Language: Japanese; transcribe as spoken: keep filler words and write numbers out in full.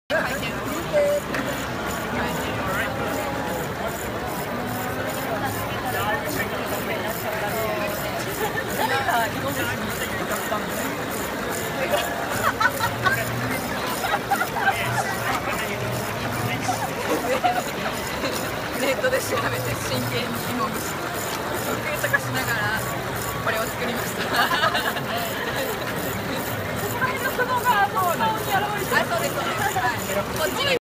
ネットで調べて真剣に芋虫検索しながら